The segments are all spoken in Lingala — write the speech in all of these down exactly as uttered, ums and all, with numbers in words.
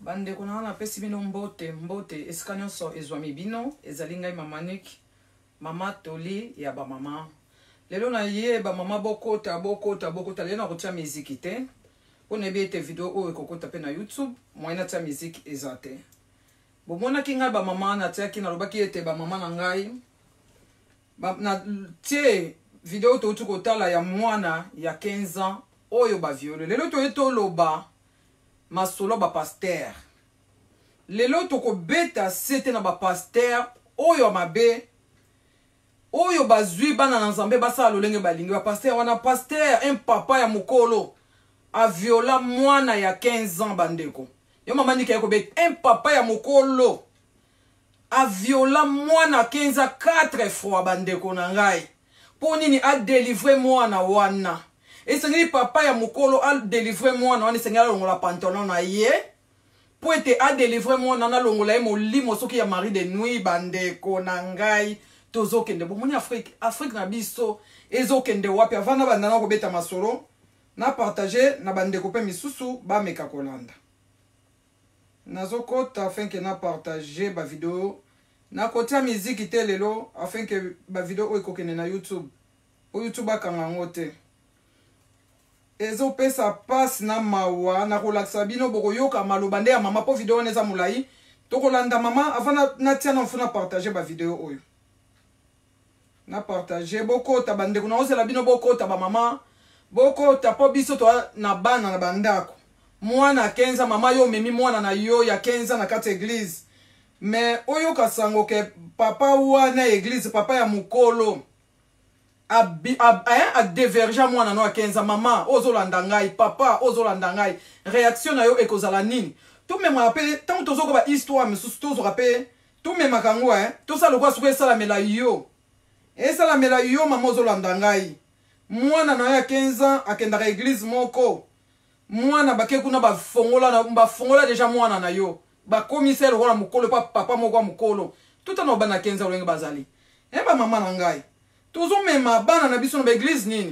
Bande kuna na pesi bino mbote mbote esika nyonso ezwami bino ezali ngai mama Nick mama Toli ya ba mama lelo na ye ba mama bokota bokota bokota lelo na kotia miziki te pona ebi ete video oyo ekokota pe na YouTube moyena tia miziki eza te bomona ki ngai ba mama na tiaki na lobaki ete ba mama na ngai ba na tie video to tuko tala ya mwana ya quinze ans oyo ba viole lelo to eto loba masolo ba pasteur lelo toko beta sete na ba pasteur oyo mabe oyo bazui bana na nzambe basa lolenge balingi ba pasteur wana pasteur un papa ya mukolo a viola mwana ya quinze ans bandeko yo mama Nick yako be un papa ya mukolo a viola mwana quinze ans quatre fois bandeko na ngai ponini a délivrer mwana wana esengeli papa ya mukolo a délivrer mwana wana esengela longola pantalon na ye po ete a délivrer mwana na longola ye molimo soki ya mari de nuit bandeko na ngai tozokende bomoni Afrique Afrique na biso ezokende wapi avana bandana kobeta masolo na partager na bandeko pe misusu ba meka kolanda nazokota afin que na partager ba vidéo na kotia musique te lelo afin que ba vidéo oyo kokende na YouTube o YouTube akanga ngote ezo pesa passe na mawa na kolakisa bino boko yoka maloba nde ya mama po video neza mulai to kolanda mama avant na tia na funa partager ba video oyo na partager boko ta bande kuna osela bino boko ta ba mama boko ta po biso to na bana na bandako mwana quinze mama yo memi mwana na yo ya quinze na kati église mais oyo kasango ke papa wana église papa ya mukolo a a a déverger mwana no quinze mama ozolanda ngai papa ozolanda ngai réaction na yo ekozala nini tout même rappel tant tozoko ba histoire mais surtout to rappel tout même makango hein tout ça le quoi souke sala mela yo et sala mela yo mama ozolanda ngai mwana na ya quinze ans akenda ka église moko mwana bake kuna ba fongola na ba fongola déjà mwana na yo ba commissaire wala mukolo pa papa moko mukolo tout en bana quinze ans bazali e ba mama na ngai tozo mema bana na biso na église nini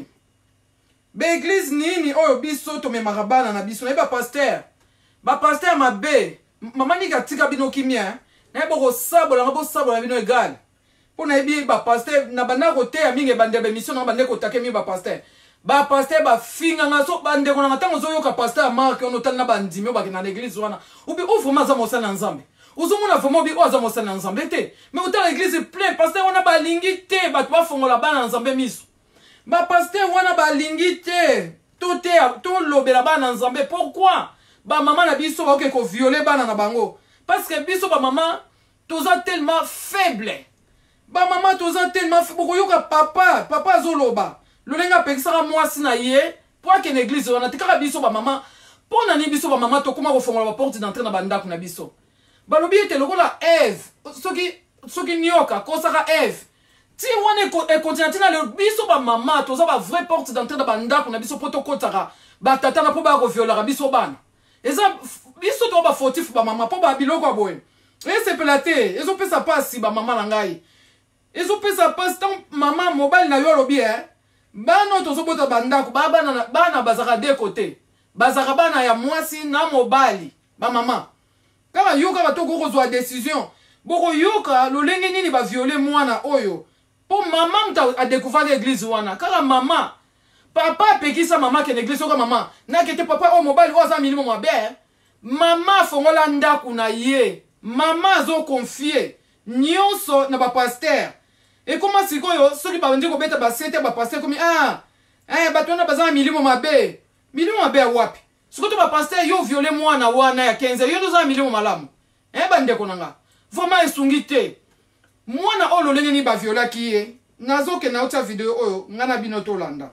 ba église nini oyo biso to mema bana na biso na ba pasteur ba pasteur mabe mama Nick atika bino kimia na boko sabola ngabo sabola bino égal pona ebi ba pasteur na bana kote ya mingi bande ba mission na bande ko take mi ba pasteur ba pasteur ba finga nga so bande ko na tango zo yoka pasteur Mark ono tal na bandimi ba na l'église wana ubi ofu maza mosala nzambe uzomuna fomo bi oza mosala nzambe te mais uta l'église plein pasteur wana ba lingi te ba to fongola bana nzambe miso ba pasteur wana ba lingi te to te to lobela bana nzambe pourquoi ba mama na biso ba ke ko violer bana na bango parce que biso ba mama toza tellement faible ba mama toza tellement faible yoka papa papa zoloba lolenga pekisaka mwasi na ye po ake na église wana tikaka biso ba mama pona ni biso ba mama to kuma ko fongola ba porte d'entrée na bandako na biso balobi ete lokola Eve soki soki nyoka kosaka Eve ti wana e continue na le biso ba mama toza ba vraie porte d'entrée na bandako na biso poto kotaka ba tata na po ba ko violer biso bana eza biso to ba fautif ba mama po ba biloko boye e se pelate ezo pesa pasi ba mama na ngai ezo pesa pasi tant mama mobile na yo lobi eh bano tozo bota bandako ba bana bana bazaka de côté bazaka bana ya mwasi na mobile ba mama kaka yoka batoko kozwa décision boko yoka lolenge nini ba violer mwana oyo po mama mta a découvert l'église wana kaka mama papa pekisa mama ke l'église oka mama na kete papa o mobile oza minimum mabe mama fongola ndaku na ye mama zo confier nyonso na ba pasteur et comment sikoyo soki ba ndiko beta ba sete ba pasteur komi ah eh batona bazama minimum mabe minimum mabe wapi sikoto ba pasteur yo violer mwana wana ya quinze yo ndoza milimo malamu eh bandeko nanga vraiment esungi te mwana olo lenge ni ba viola kiye nazoke na uta video oyo ngana bino tolanda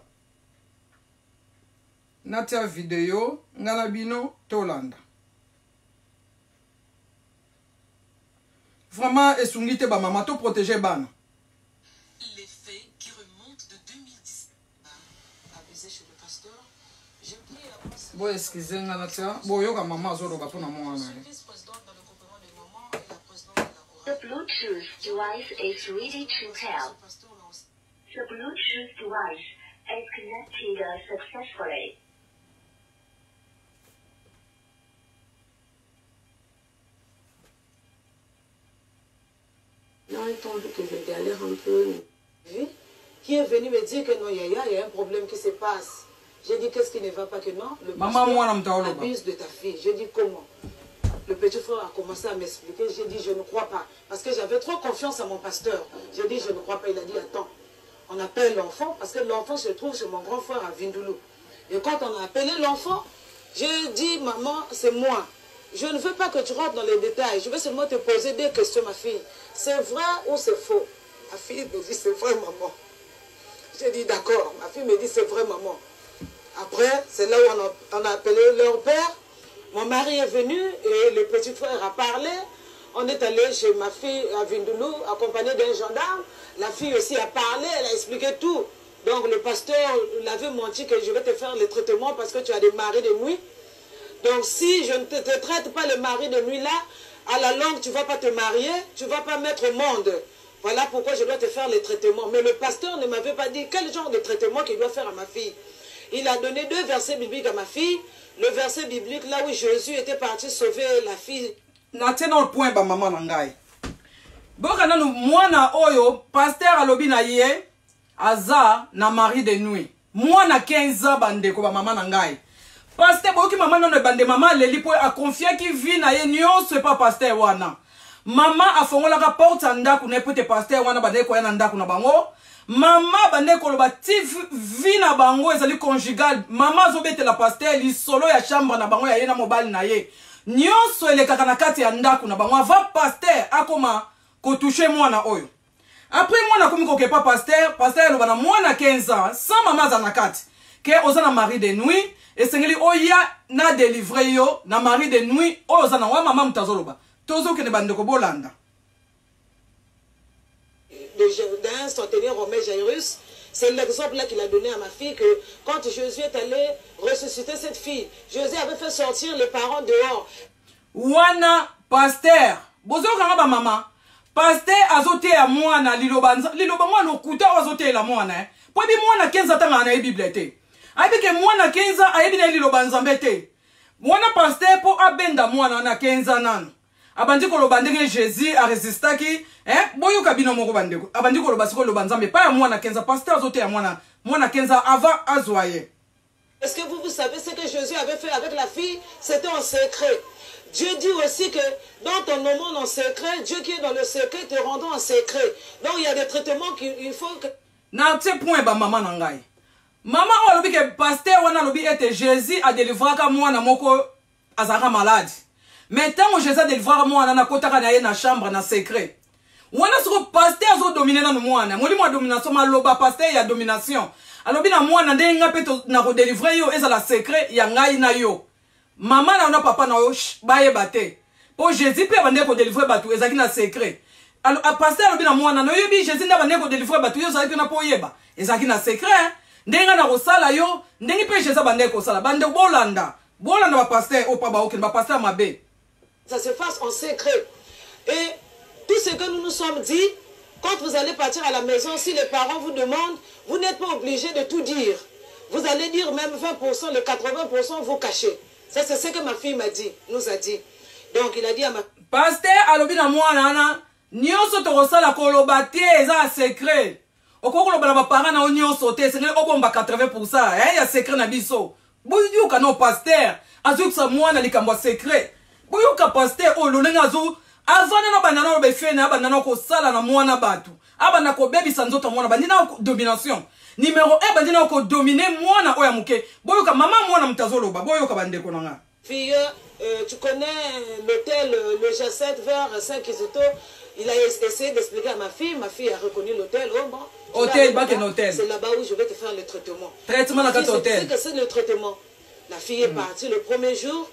natia video ngana bino tolanda vraiment esungi te ba mama to protéger bana les faits qui remontent de deux mille dix avisé chez le pasteur. Bon, excusez-moi, bon, yoga maman zoloba pour moi. The Bluetooth device is ready to pair. The Bluetooth device is connected successfully. un temps que je galère un peu, qui est venu me dire que non, Yaya, il y a un problème qui se passe. J'ai dit, qu'est-ce qui ne va pas que non? Le pasteur abuse de ta fille. J'ai dit, comment? Le petit frère a commencé à m'expliquer. J'ai dit, je ne crois pas. Parce que j'avais trop confiance à mon pasteur. J'ai dit, je ne crois pas. Il a dit, attends, on appelle l'enfant, parce que l'enfant se trouve chez mon grand frère à Vindoulou. Et quand on a appelé l'enfant, j'ai dit, maman, c'est moi. Je ne veux pas que tu rentres dans les détails. Je vais seulement te poser des questions, ma fille. C'est vrai ou c'est faux? Ma fille me dit, c'est vrai, maman. J'ai dit, d'accord. Ma fille me dit, c'est vrai, maman. Après, c'est là où on a, on a appelé leur père. Mon mari est venu et le petit frère a parlé. On est allé chez ma fille à Vindoulou, accompagné d'un gendarme. La fille aussi a parlé, elle a expliqué tout. Donc le pasteur l'avait menti que je vais te faire le traitement parce que tu as des maris de nuit. Donc si je ne te, te traite pas le mari de nuit là, à la longue tu ne vas pas te marier, tu ne vas pas mettre au monde. Voilà pourquoi je dois te faire le traitement. Mais le pasteur ne m'avait pas dit quel genre de traitement qu'il doit faire à ma fille. Il a donné deux versets bibliques à ma fille. Le verset biblique là où Jésus était parti sauver la fille. Natena le point ba maman nangai. Boka nanu mwana oyo pasteur alobi na ye aza na mari de nuit. Mwana quinze ans bandeko ba maman nangai. Pasteur boki maman non bande maman leli po a confier ki vi na ye nyonso pas pasteur wana. Maman afongola ka porte ndaku ne peut pasteur wana bandeko ya na ndaku na bango. Maman bandeko lo bati vi na bango ezali conjugal. Maman zobete la pasteur li solo ya chambre na bango ya ye na mobile na ye. Nyonso elekaka na kati ya ndaku na bango va pasteur akoma ko toucher mwana oyo. Après mwana komi ko ke pas pasteur, pasteur lo bana mwana quinze ans sans maman za na kati. Ke oza na mari de nuit et sengeli oya na délivrer yo na mari de nuit oza na wa maman mutazoloba. Tozo ke ne bandeko bolanda. D'un centenaire romain Jairus, c'est l'exemple là qu'il a donné à ma fille que quand Jésus est allé ressusciter cette fille, Jésus avait fait sortir les parents dehors. Wana pasteur, bozo kanga ba mama, pasteur azote ya mwana lilobanza, liloba mwana okuta azote la mwana eh. Po bi mwana quinze tanga na bibliothèque. Aibi ke mwana quinze aibi na lilobanza mbete. Mwana pasteur po abenda mwana na quinze nano. Abandi ko loba ndenge Jésus a résistaki eh boyo kabino moko bandeko abandi ko loba siko loba nzambe pa ya mwana quinze pasteur azote ya mwana mwana quinze avant azwaye. Est-ce que vous vous savez ce que Jésus avait fait avec la fille? C'était en secret. Dieu dit aussi que dans ton monde en secret, Dieu qui est dans le secret te rendant en secret. Donc il y a des traitements qu'il faut que na ce point ba maman nangai. Maman o lobi ke pasteur wana lobi ete Jésus a délivré ka mwana moko azaka malade. Mais tant que Jésus a délivré mwana na kotaka na ye na chambre na secret. Wana soko pasteur zo dominer na mwana. Moli mo domination ma loba pasteur ya domination. Alobi na mwana nde nga pe na ko délivrer yo eza la secret ya ngai na yo. Maman na ona papa na yo baye bate. Po Jésus pe bande ko délivrer batu ezaki na secret. Alors pasteur alobi na mwana no yobi Jésus nda bande ko délivrer batu yo ezaki na po yeba. Ezaki na secret. Ndenga na ko sala yo, ndengi pe Jésus bande ko sala. Bande bolanda. Bolanda ba pasteur o pa ba okin ba pasteur mabe. Ça se fasse en secret. Et tout ce que nous nous sommes dit, quand vous allez partir à la maison, si les parents vous demandent, vous n'êtes pas obligé de tout dire. Vous allez dire même vingt pour cent, le quatre-vingts pour cent, vous cachez. Ça, c'est ce que ma fille m'a dit, nous a dit. Donc, il a dit à ma... Pasteur, alobi na mwana, nyonso torosa la kolobate, eza secret. Oko koloba na parents na nyonso te, c'est obomba quatre-vingts pour cent, eh, ya secret na biso. Boyu ka no pasteur, azu sa mwana likambo secret. Boyo ka pasteur o lolenga azu azwana no banana no befene abanana ko sala na mwana batu abana ko baby sanzoto mwana bandina ko domination numéro un bandina ko dominer mwana oya muke boyo ka mama mwana mutazoloba boyo ka bandeko nanga fille euh, tu connais l'hôtel le G sept vers Saint-Kizito. Il a essayé d'expliquer à ma fille, ma fille a reconnu l'hôtel. Oh bon, hôtel back en hôtel, c'est là-bas où je vais te faire le traitement. Traitement dans hôtel. C'est que c'est le traitement. La fille est mm. partie le premier jour.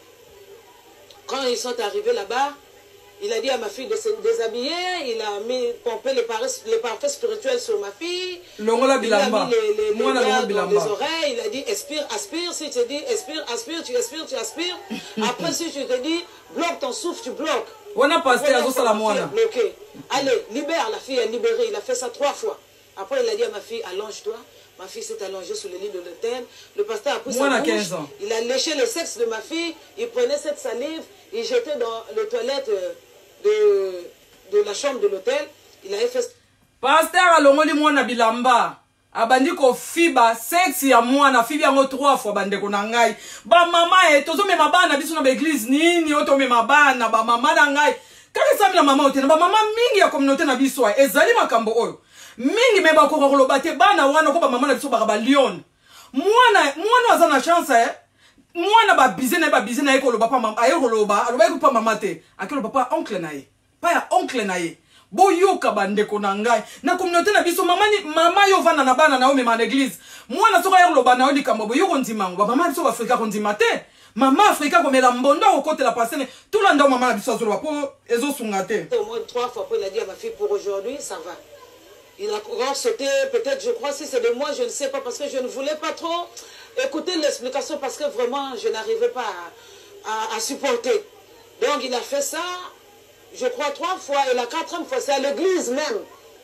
Quand ils sont arrivés là-bas, il a dit à ma fille de se déshabiller, il a mis, pompé les, les parfums spirituels sur ma fille, il a mis les, les, les doigts dans les oreilles, il a dit expire, aspire, si tu te dis expire, aspire, tu expires, tu aspires. Après si tu te dis bloque ton souffle, tu bloques. On a passé à ça la moine. Allez, libère, la fille est libérée, il a fait ça trois fois. Après il a dit à ma fille, allonge-toi. Ma fille s'est allongée sur le lit de l'hôtel. Le pasteur a poussé sa bouche. Il a léché le sexe de ma fille. Il prenait cette salive. Il jetait dans les toilettes de, de la chambre de l'hôtel. Il avait fait... Pasteur alongoli mwana bilamba. Abandi ko fiba sexe ya mwana fibi yango trois fois bandeko na ngai. Ba mama e tozo me mabana biso na église nini oto me mabana ba mama na ngai. Kaka sami na mama otena ba mama mingi ya communauté na biso ezali makambo oyo. Mingi me ba ko koloba te bana wana ko ba mama na biso ba ba lion. Mwana mwana aza na chance eh. Mwana ba bize na ba bize na ye ko loba pa mama ayo loba aloba ko pa mama te. Akelo papa oncle na ye. Pa ya oncle na ye. Boyoka bandeko na ngai na communauté na biso mama ni mama yo vana na bana na o mema na église mwana soka ya loba na o likambo boyoko ndimango ba mama biso Afrika ko ndima te mama Afrika ko mela mbondo ko côté la passer tout la ndo mama na biso azolo po ezo sunga te au moins trois fois pour il a dit à ma fille pour aujourd'hui ça va. Il a encore sauté peut-être je crois si c'est de moi je ne sais pas parce que je ne voulais pas trop écouter l'explication parce que vraiment je n'arrivais pas à, à, à supporter. Donc il a fait ça. Je crois trois fois, et la quatrième fois, c'est à l'église même.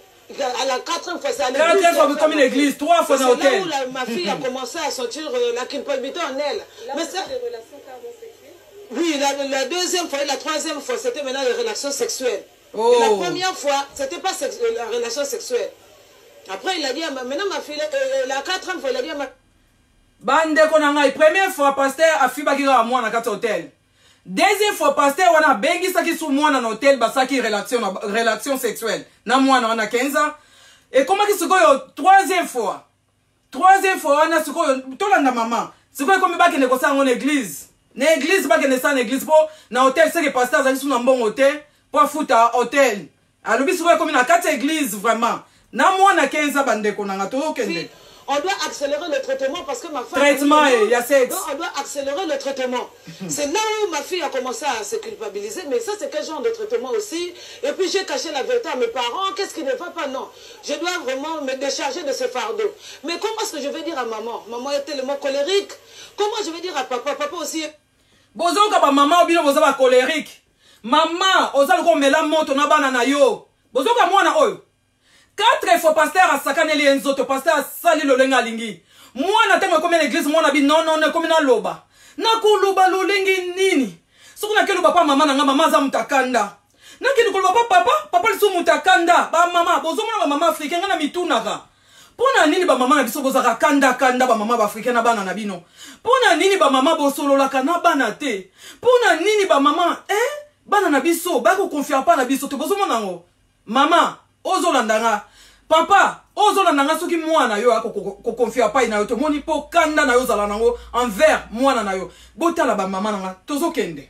À la quatrième fois, c'est à l'église. Quatrième fois, comme une église, trois fois dans l'hôtel. C'est là où la, ma fille a commencé à sentir euh, la culpabilité en elle. Là, mais c'est des relations carrément sexuelles. Oui, la, la deuxième fois et la troisième fois, c'était maintenant les relations sexuelles. Oh. Et la première fois, c'était pas sex, la relation sexuelle. Après, il a dit à ma, maintenant ma fille, euh, la quatrième fois, il a dit à ma... Bande konanga, première fois, pasteur a fait bagira à moi dans quatre hôtels. Deuxième fois, pasteur, on a bengi saki sous moi dans l'hôtel, basaki relation, relation sexuelle. Na moi, on a quinze ans. Et comment qui se goye troisième fois? Troisième fois, on a ce que tout le monde maman. Ce que comme il y a ça en église. L'église, pas qu'il y a ça en église, pour, dans l'hôtel, c'est que pasteur, ça sont dans un bon hôtel, pour foutre à hôtel. Alors, c'est comme il y a quatre églises, vraiment. Na moi, on a quinze ans, bande konanga, tout le on doit accélérer le traitement parce que ma femme... Traitement, il y a sexe. Donc, on doit accélérer le traitement. C'est là où ma fille a commencé à se culpabiliser. Mais ça, c'est quel genre de traitement aussi? Et puis, j'ai caché la vérité à mes parents. Qu'est-ce qui ne va pas? Non. Je dois vraiment me décharger de ce fardeau. Mais comment est-ce que je vais dire à maman? Maman est tellement colérique. Comment je vais dire à papa? Papa aussi... Bozo ka maman obino bozo ba colérique. Maman, ozalo ko mela moto na bana na yo. Bozo ka mwana oyo. Quatre fois pasteur a sakaneli enzoto pasteur a sali lo lenga lingi. Mwana tango comme l'église mwana bi non non comme na loba. Na ko loba lo lengi nini? Soko na kelo papa mama na nga mama za mutakanda. Na kelo ko papa papa papa liso mutakanda. Ba mama bozo mwana ba mama africain nga na mitunaka. Pona nini ba mama na biso boza ka kanda kanda ba mama ba africain na bana na bino. Pona nini ba mama bosolo la kana bana te. Pona nini ba mama eh bana na biso ba ko confier pa na biso te bozo mwana ngo. Mama ozolandanga papa ozolandanga soki mwana yo ako ko confia pa ina yo to moni po kanda na yo zala nango envers mwana na yo botala ba mama nanga tozokende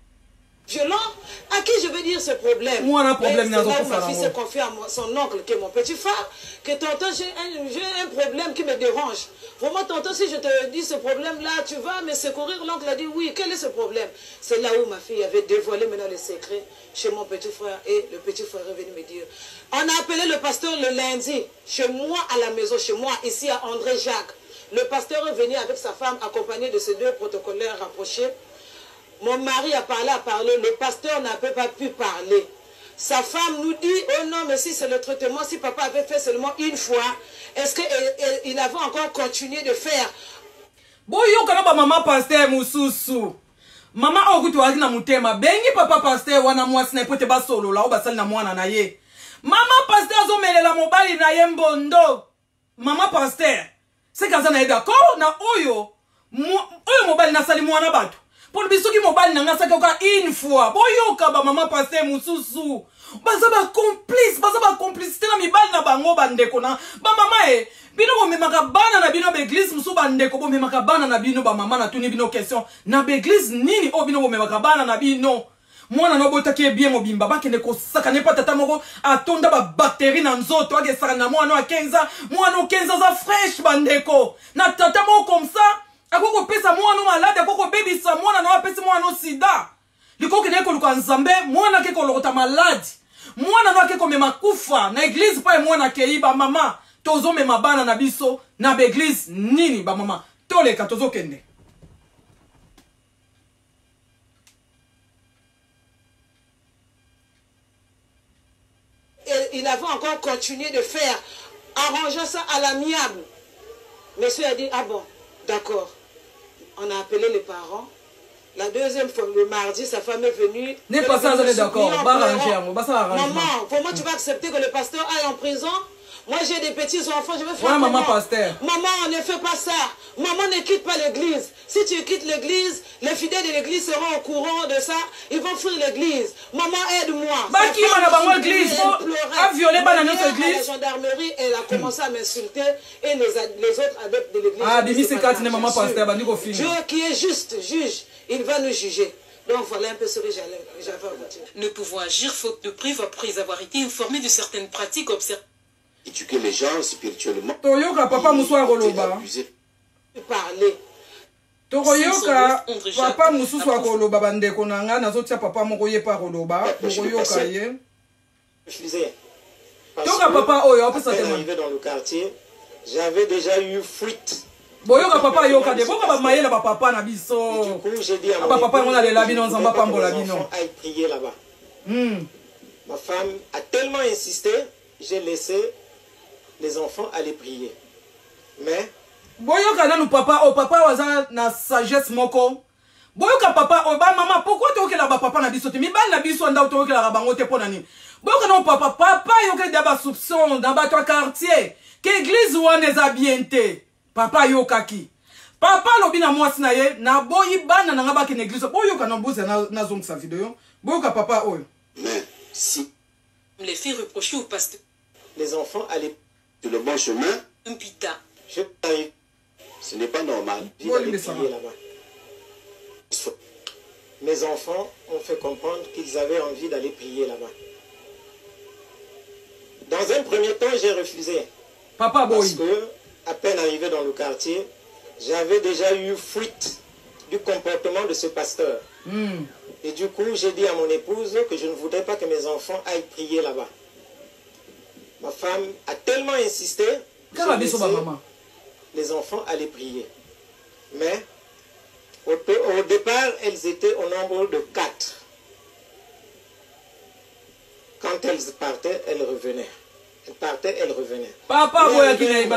violent à qui je veux dire ce problème. Moi un problème là où ma fille s'est confiée à son oncle qui est mon petit frère que tonton j'ai un, j'ai un problème qui me dérange. Vraiment tonton si je te dis ce problème là tu vas me secourir. L'oncle a dit oui. Quel est ce problème? C'est là où ma fille avait dévoilé maintenant les secrets chez mon petit frère et le petit frère est venu me dire. On a appelé le pasteur le lundi chez moi à la maison, chez moi ici à André Jacques. Le pasteur est venu avec sa femme accompagné de ses deux protocolaires rapprochés. Mon mari a parlé, a parlé, le pasteur n'a pas pu parler. Sa femme nous dit, oh non, mais si c'est le traitement, si papa avait fait seulement une fois, est-ce qu'il avait encore continué de faire? Bon, yo kana maman pasteur mususu. Maman okutu wali na mutema. Bengi papa pasteur wana mwasi na ipote ba solo la oba sali na mwana na ye. Maman pasteur zo melela mobali na ye mbondo. Maman pasteur. C'est kaza na ye d'accord na oyo. Oyo mobali na sali mwana batu. Pour le biso ki mobali na nga sakoka une fois. Boyoka ba maman pasteur mususu. Baza ba complice, baza ba complicité na mibali na bango bandeko na. Ba mama e, bino bo memaka bana na bino ba église musu bandeko bo memaka bana na bino ba mama na tuni bino question. Na ba église nini o bino bo memaka bana na bino. Mwana no botaki e bien mobimba bakende ko saka ne pa tata moko atonda ba batterie na nzoto age saka na mwana wa quinze ans, mwana quinze ans za fresh bandeko. Na tata moko comme ça. Akoko pesa mwana malade akoko bebisa mwana na wapesi mwana sida likoki na ekoluka nzambe mwana ke kolokota malade mwana na ke komema kufa na église pa mwana ke ba mama tozo mema bana na biso na ba église nini ba mama toleka tozo kende. Et il avait encore continué de faire arranger ça à l'amiable. Monsieur a dit ah bon d'accord. On a appelé les parents. La deuxième fois, le mardi, sa femme est venue. N'est pas ça, vous êtes d'accord. Maman, comment tu vas accepter que le pasteur aille en prison? Moi, j'ai des petits-enfants, je vais faire ouais, maman, maman, pasteur. Maman, ne fais pas ça. Maman, ne quitte pas l'église. Si tu quittes l'église, les fidèles de l'église seront au courant de ça. Ils vont fuir l'église. Maman, aide-moi. Bah, qui m'a pas l'église? A violé dans notre église. La gendarmerie, elle a commencé à m'insulter et les, les autres adeptes de l'église. Ah, Demi, c'est quatre, maman, pasteur. Bah, nous, Dieu qui est juste, juge, il va nous juger. Donc voilà un peu ce que j'avais à vous dire. Ne pouvons agir faute de preuves après avoir été informés de certaines pratiques observées. Éduquer les gens spirituellement. Toyoka papa Moussa Roloba. Parler. Toyoka papa Moussa Roloba bande konanga nazotia papa mokoye pa Roloba. Toyoka ye. Refusé. Toka papa oyo apesa tellement. Arrivé dans le quartier, j'avais déjà eu fuite. Boyoka papa yoka de boka ba mayela ba papa na biso. Du coup, j'ai dit à mon papa on a les labino nzamba pambola bino. Aille prier là-bas. Hmm. Ma femme a tellement insisté, j'ai laissé les enfants allaient prier. Mais boyoka nanu papa o papa waza na sagesse moko. Boyoka papa o ba maman pourquoi tu okela ba papa na biso te mi ba na biso nda to okela ba ngote pona ni. Boyoka non papa papa yoka da ba soupçon dans ba toi quartier que église wana eza bienté. Papa yoka ki. Papa lobi na mwasi na ye na boyi bana na ngaba ki na église. Boyoka na boza na na zong sa vidéo. Boyoka papa oyo. Mais si les faits reprochés au pasteur, les enfants allaient sur le bon chemin. Un pita. Je t'arrive. Ce n'est pas normal. Bon, là-bas. Mes enfants ont fait comprendre qu'ils avaient envie d'aller prier là-bas. Dans un premier temps, j'ai refusé. Papa boy. Parce que, à peine arrivé dans le quartier, j'avais déjà eu fuite du comportement de ce pasteur. Mm. Et du coup, j'ai dit à mon épouse que je ne voudrais pas que mes enfants aillent prier là-bas. Ma femme a tellement insisté, les enfants allaient prier. Mais au, au départ, elles étaient au nombre de quatre. Quand elles partaient, elles revenaient. Elles partaient, elles revenaient. Papa, on a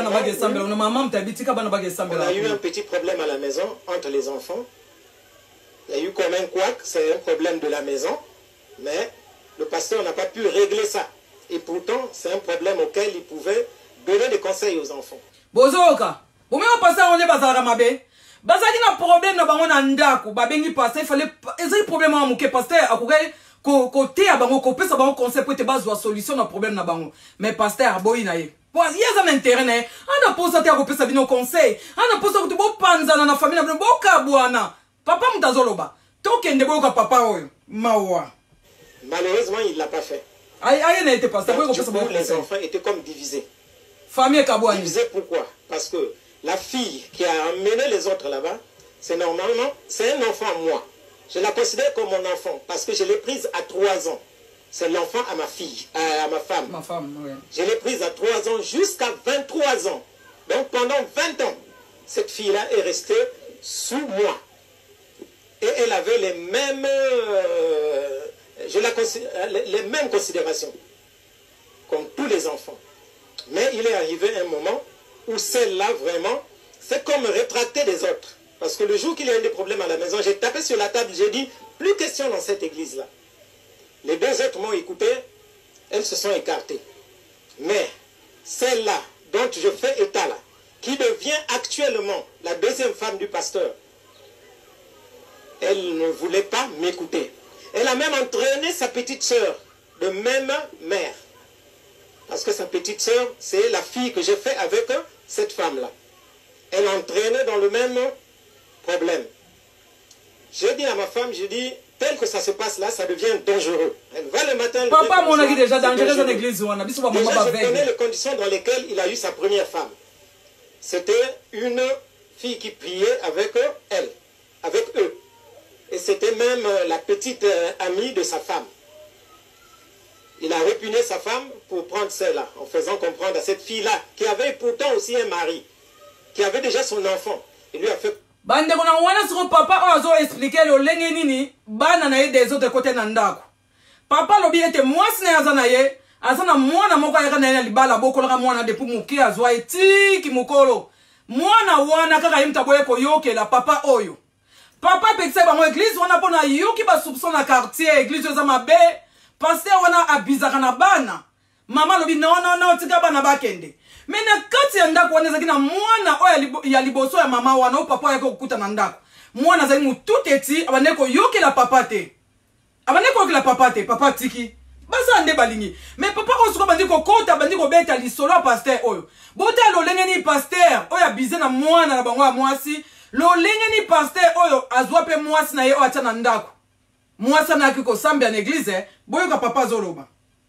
eu un petit problème à la maison entre les enfants. Il y a eu comme un couac, c'est un problème de la maison. Mais le pasteur n'a pas pu régler ça. Et pourtant, c'est un problème auquel il pouvait donner des conseils aux enfants. Bozoka, vous m'avez passé à on est bazar mabe. Bazaki na problème na bango na ndako, babengi passer, il fallait essayer problème à mouké pasteur, akouké ko côté à bango ko pesa bango conseil pour te baser solution na problème na bango. Mais pasteur boy na ye. Bon, il y a un intérêt né. On a posé à ko pesa bino conseil. On a posé ko bo panza na famille na bo kabwana. Papa mtazoloba. Tokende boyoka papa oyo. Mawa. Malheureusement, il l'a pas fait. Aïe, aïe, n'était pas ça. Les enfants étaient comme divisés. Famille Kabouani. Divisés pourquoi? Parce que la fille qui a amené les autres là-bas, c'est normalement, c'est un enfant à moi. Je la considère comme mon enfant parce que je l'ai prise à trois ans. C'est l'enfant à ma fille, à, à ma femme. Ma femme, oui. Je l'ai prise à trois ans jusqu'à vingt-trois ans. Donc pendant vingt ans, cette fille-là est restée sous moi. Et elle avait les mêmes... Euh, Je la les, les mêmes considérations, comme tous les enfants. Mais il est arrivé un moment où celle-là, vraiment, c'est comme rétracter des autres. Parce que le jour qu'il y a eu des problèmes à la maison, j'ai tapé sur la table, j'ai dit, plus question dans cette église-là. Les deux autres m'ont écouté, elles se sont écartées. Mais celle-là, dont je fais état là, qui devient actuellement la deuxième femme du pasteur, elle ne voulait pas m'écouter. Elle a même entraîné sa petite sœur, de même mère. Parce que sa petite sœur, c'est la fille que j'ai fait avec cette femme-là. Elle entraînait dans le même problème. J'ai dit à ma femme, j'ai dit, tel que ça se passe là, ça devient dangereux. Elle va le matin... Papa, mon ami, déjà dangereux dans l'église. Déjà, je connais les conditions dans lesquelles il a eu sa première femme. C'était une fille qui priait avec elle, avec eux. Et c'était même la petite amie de sa femme. Il a répugné sa femme pour prendre celle-là, en faisant comprendre à cette fille-là, qui avait pourtant aussi un mari, qui avait déjà son enfant. Il lui a fait... Bande kona wana siko papa ozo expliquer le lenge nini bana na ye des autres côtés na ndako. Papa lobi ete mwasi na yazana ye, azana mwana moko ayaka na ye libala bokola mwana depuis muki azwa eti ki mukolo. Mwana wana kaka yimta boye ko yoke la papa oyo. papa pekisa bango église wana pona yoki ba soupçon na quartier église za mabe pasteur wana abizaka na bana mama lobi non non non tika bana bakende mais na kati ya ndako wana ezaki na mwana oyo ya liboso ya mama wana o papa yako kukuta na ndako mwana azali mutu teti abande koyokela papa te abande koyokela papa te papa tiki basa nde balingi mais papa osuka bandi kokota bandi kobeta lisolo ya pasteur oyo bota lolenge ni pasteur oyo abize na mwana na bango ya mwasi lolenge ni pasteur oyo azwa pe mwasi na ye oyo atia na ndako mwasi anaki kosambela na église boyoka papa zoloba.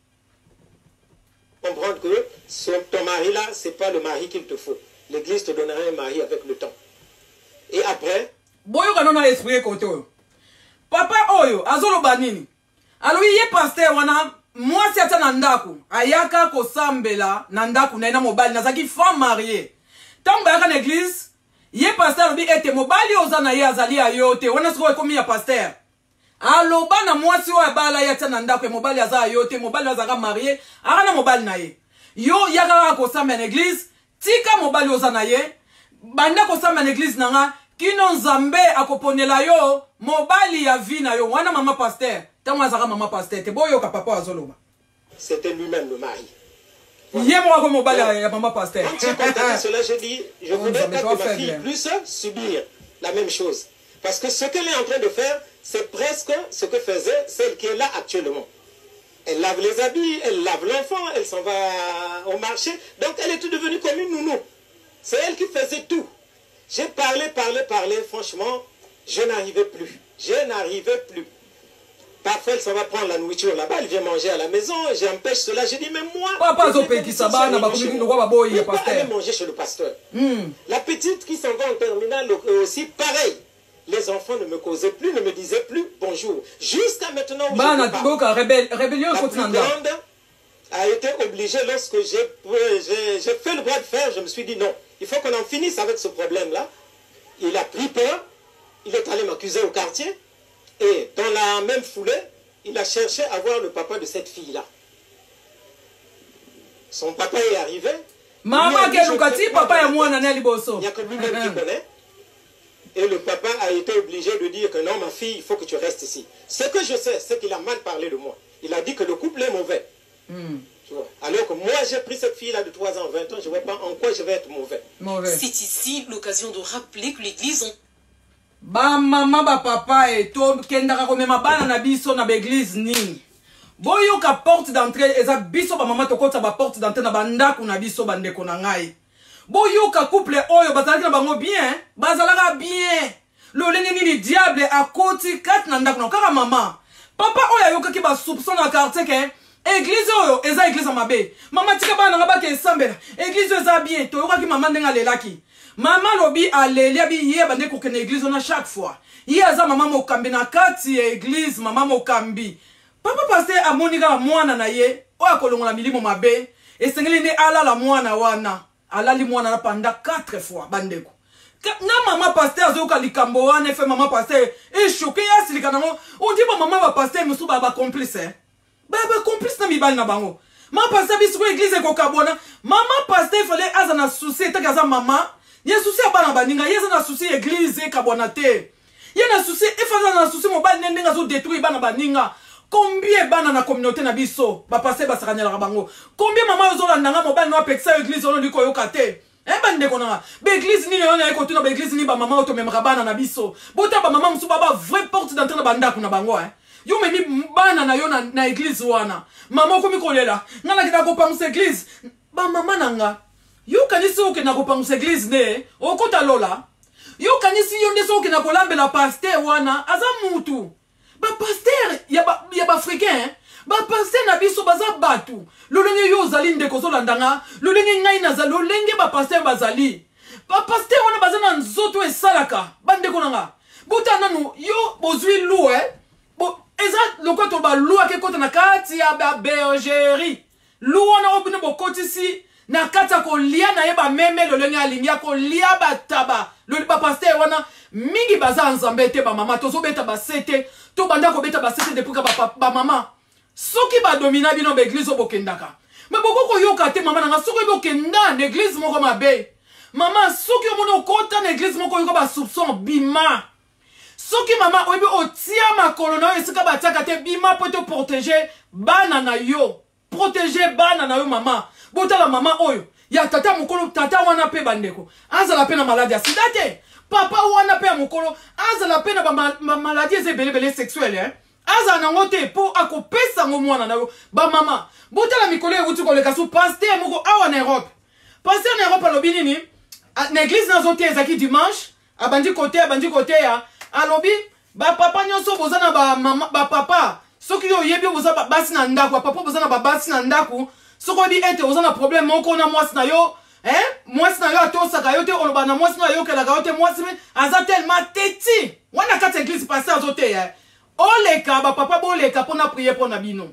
Comprendre que ce, ton mari là, c'est pas le mari qu'il te faut. L'église te donnera un mari avec le temps. Et après, boyoka nona esprit côté oyo papa oyo azoloba nini alobi ye pasteur wana mwasi atia na ndako ayaka kosambela na ndako na ina mobali nazaki femme mariée tango bayaka na église ye pasteur alobi ete mobali oza na ye azali ayo te wana sikoyo ekomi ya pasteur aloba na mwasi oyo abala ye atia na ndako mobali aza ayo te mobali azaka marié aka na mobali na ye yo yaka kosambela na église tika mobali oza na ye banda kosambela na église nanga kino nzambe akoponela yo mobali ya vie na yo wana mama pasteur tango azaka mama pasteur te boyoka papa azoloba c'était lui-même le mari. Yé moi comme mobali ya mama pasteur. Quand j'ai constaté cela, je dis, je voudrais pas que ma fille puisse subir la même chose. Parce que ce qu'elle est en train de faire, c'est presque ce que faisait celle qui est là actuellement. Elle lave les habits, elle lave l'enfant, elle s'en va au marché. Donc elle est tout devenue comme une nounou. C'est elle qui faisait tout. J'ai parlé, parlé, parlé, franchement, je n'arrivais plus. Je n'arrivais plus. Parfois, elle s'en va prendre la nourriture là-bas, elle vient manger à la maison, j'empêche cela. J'ai dit, mais moi, Papa, je vais aller manger chez le pasteur. Mm. La petite qui s'en va en terminale aussi, pareil. Les enfants ne me causaient plus, ne me disaient plus bonjour. Jusqu'à maintenant, où bah, je ne pas. Rébellion, la plus grande a été obligée, lorsque j'ai fait le bras de fer, je me suis dit non, il faut qu'on en finisse avec ce problème-là. Il a pris peur, il est allé m'accuser au quartier, et dans la même foulée, il a cherché à voir le papa de cette fille-là. Son papa est arrivé. Maman, quel papa et moi, Nana Liboso. Il n'y a que lui-même qui connaît. Et le papa a été obligé de dire que non, ma fille, il faut que tu restes ici. Ce que je sais, c'est qu'il a mal parlé de moi. Il a dit que le couple est mauvais. Mm. Tu vois? Alors que moi, j'ai pris cette fille-là de trois ans, vingt ans, je ne vois pas en quoi je vais être mauvais. mauvais. C'est ici l'occasion de rappeler que l'église... On... Ba maman, ba papa, et to, kendaka kome mabana na biso na l'église ni. Boyo ka porte d'entrée, eza biso ba maman tokota ba porte d'entrée na bandaku na biso bandeko na ngai. Boyo ka couple oyo bazalaki na bango bien, bazalaka bien. Lo lenge ni diable a koti kat na ndaku na kaka mama. Papa oyo yoka ki ba soupçon na quartier ke église oyo eza église mabe. Mama tika bana nga ba ke sambela. Église eza bien, to yoka ki mama ndenga lelaki. Maman lobi aleli abi ye bande ko kene église on a chaque fois. Ye aza maman mokambi na kati église maman mokambi. Papa pasteur amonika mwana na ye o akolongola milimo mabe esengeli ne ala la mwana wana alali mwana na panda quatre fois bandeko. Na maman pasteur azoka likambo wana fe maman pasteur e choqué ya silika nango on dit ba maman ba pasteur musu ba ba complice hein. Ba ba complice na mibali na bango. Maman pasteur biso ko église ko kabona maman pasteur fallait azana souci ta kaza maman. Y'a souci à bana baninga, y'a na souci église kabonate. Y'a na souci efana na souci mobile nenga zo détruire bana baninga. Combien bana na communauté na biso ba passer ba sakanya la bango. Combien maman zo landanga mobile no apexa église ono liko yokate. Eh bande kona. Ba église ni yo na ekotuna ba église ni ba maman auto memra bana na biso. Bota ba maman musu baba vraie porte d'entrée na banda kuna bango hein. Yo memi bana na yo na, na église wana. Maman komi kolela. Ngana kita ko pamse église. Ba maman nanga. Yo kanisi oke na kopangusa église ne okota lola yo kanisi yo ndeso oke na kolambela pasteur wana aza mutu ba pasteur ya ba ya ba africain ba pasteur na biso baza batu lolenge yo zali ndeko zolandanga lolenge ngai na za lolenge ba pasteur bazali ba pasteur wana baza na nzoto esalaka bandeko nanga buta nanu yo bozwi lou eh bo eza lokoto ba lou akekota na kati ya ba bergerie lou wana obine bokotisi na kata ko lia na yeba meme lo lenga linya ko lia bataba lo ba pasteur wana mingi baza nzambe te ba mama to so beta ba sete to banda ko beta ba sete depuis ka ba, ba mama soki ba domina bino ba église obokendaka me boko ko yoka te mama nga soki bokenda na église moko mabe mama soki omono kota na église moko yoka ba soupçon bima soki mama oyebi otia makolo na yo esika batiaka te bima po te protéger bana na yo protéger bana na yo mama botala mama oyo ya tata mokolo tata wana pe bandeko azala pe na maladie ya sida te papa wana pe ya mokolo azala pe na bamaladi eza ebelebele sexuele eh? Azala nango te po akopesa ngo mwana na yo bamama botala mikolo ewuti koleka su paster moko awa na Europe paster na Europe alobi nini na église nazo te ezaki dimanche abandi kote abandi kote ya alobi bapapa nyonso boza na bapapa soki yo oyebi boza basi na ndako bapapa boza na babasi na ndako soki oyebi ete oza na problème moko na mwasi na yo eh? Mwasi na yo atosaka yo te oloba na mwasi na yo okelaka yo te mwasi me aza tellement teti wana kati église paster azo te eh? Oleka bapapa boleka pona prier pona bino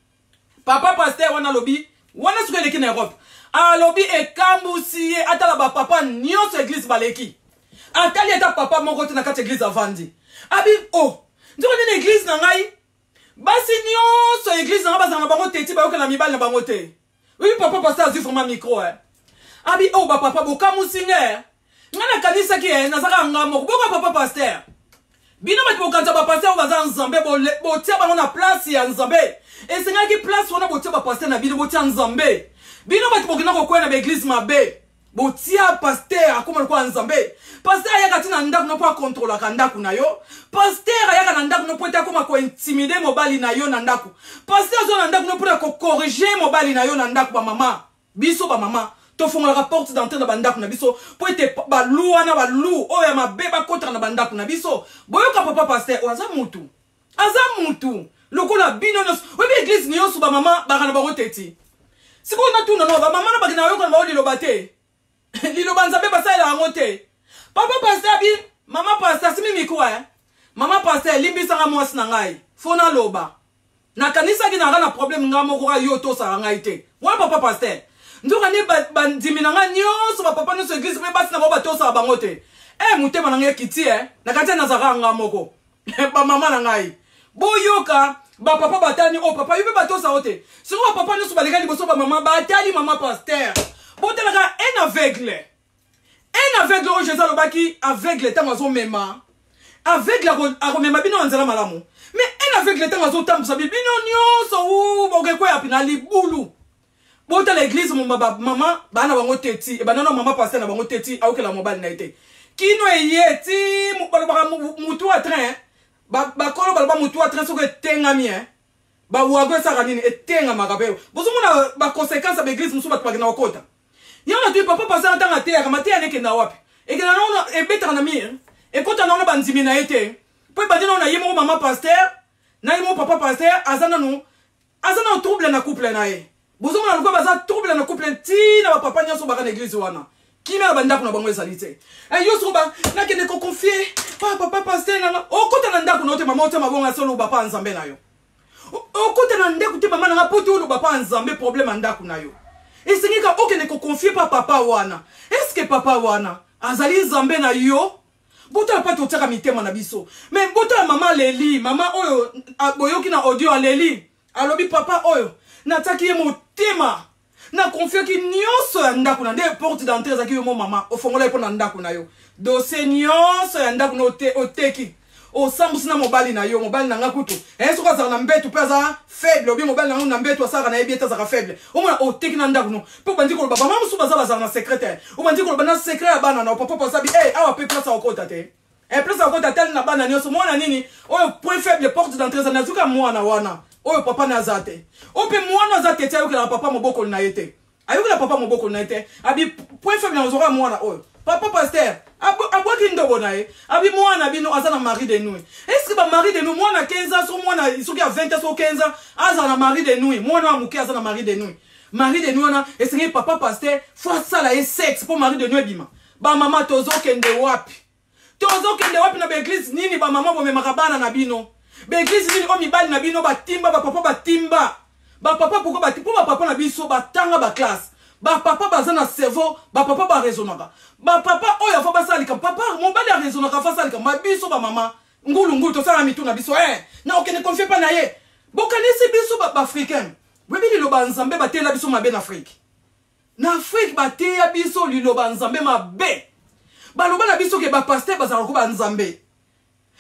papa paster wana lobi wana soki eleki na Europe alobi ekambusi ye atala bapapa nyonso église baleki atali ata papa moko te na kati église avandi abi oh ndiko nini église na ngai basi nyonso église na ngai bazala na bango teti bayokela mibali na bango te oui papa paster azwi vraiment micro eh abi oh bapapa bokamusi nge nga nakanisaki eh nazaka nga moko boko papa paster bino bati bokanza bapaster baza nzambe botia bango na place ya nzambe esengaki place wana botia bapaster na bino botia nzambe bino bati bokina kokwena ba église mabe botia paster akoma lokwa nzambe paster ayaka tina ndako no po akontrola ka ndako na yo paster ayaka na ndako no po ta koma ko intimider mobali na yo na ndako paster zo na ndako no po ko corriger mobali na yo na ndako ba mama biso ba mama to fonga la porte d'entrée na bandako na biso po ete ba lua na ba lu o ya mabe ba kotra na bandako na biso boyoka papa paster o aza mutu aza mutu lokola bino nos obi église ni yosu ba mama ba kana ba roteti siko na tuna no ba mama na ba kina yo kana ba liloba te liloba nzambe ba sa ila ngote papa paster bi mama paster simi mikwa eh mama paster limbisa nga mwasi na ngai fona loba na kanisa ki na na problème nga moko ka yo to sa ngai te wa papa paster ndoka ni bandimi na nga nyonso ba papa nyonso église pe basi na bo batosa bango te eh mutema na ngai kiti eh na kati na zaka nga moko ba mama na ngai boyoka ba papa batani o papa yupe batosa ote siko ba papa nyonso baleka liboso ba mama batali mama paster botelaka un aveugle un aveugle o Jésus lobaki aveugle tango zo mema aveugle a remema bino nzela malamu mais un aveugle tango zo tambusa bino nyonso u bokekwe apina libulu bota l'église mon baba maman bana bango teti e banana mama paster na bango teti awukela mobile na ite kino eyeti balobaka mutu a train ba ba kolo balba mutu a train soko tengami hein ba wago saka nini etenga makabe bozomona ba conséquences ba église musu batwa na okota yana tu papa paster tanga te ya kamate aneke na wapi e kana na e betra na mir e kota na ba nzimi na ite po ba dina na yemo mama paster na yemo papa paster azana no azana trouble na couple na ye bozomo na lokwa baza trouble na couple ti na papa nyonso baka na église wana kima bandako na bango ezalite eh yoso ba na kene ko confier pa papa paster na o kota na ndako na te mama otema bonga solo ba pa nzambe na yo o kota na ndako te mama na poto lo ba pa nzambe problème ndako na yo esengika o kene ko confier pa papa wana est-ce que papa wana azali nzambe na yo bota pa to tsaka mitema na biso mais bota mama Leli mama oyo boyoki na audio a Leli alobi papa oyo nataki ye motema na confie ki nyonso ya ndako na nde porte d'entrée zaki yo mo mama ofongola epo na ndako na yo dossier nyonso ya ndako na ote oteki osambusi na mobali na yo mobali na nga kutu eh soko azaka na mbetu pe aza faible obi mobali na nga na mbetu asaka na yebi azaka faible omona oteki na ndako no pe bandi ko baba mama musu baza bazaka na secrétaire o bandi ko bana secret ya bana na papa papa sabi eh awa pe place okota te eh place okota tel na bana nyonso mona nini oyo point faible porte d'entrée za nazuka mwana wana oyo papa na azate ope mwana azate tia yokela papa moboko na yete ayokela papa moboko na yete abi point faible na zoka mwana oyo papa pasteur abwaki ndobo na ye abi mwana bino azana mari de nuit est-ce que ba mari de nuit mwana quinze ans so mwana soki a vingt ans so quinze ans azana mari de nuit mwana wa muke azana mari de nuit mari de nuit na esengi papa pasteur fois ça la e sexe pour mari de nuit bima ba mama tozo kende wapi tozo kende wapi na ba église nini ba mama bo memaka bana na bino ba église nini o mibali na bino batimba ba papa batimba ba papa pourquoi batimba ba papa na biso batanga ba classe ba papa baza na cerveau ba papa ba raisonnaka ba papa oyo fa basalika papa mobali a raisonnaka fa salika ma biso ba mama ngulu ngulu to sala mitu na biso eh na okene confie pa na ye bokanisi biso ba africain webi liloba nzambe batela biso mabe na Afrique na Afrique bateya biso liloba nzambe mabe baloba na biso ke ba pasteur bazala ko ba nzambe place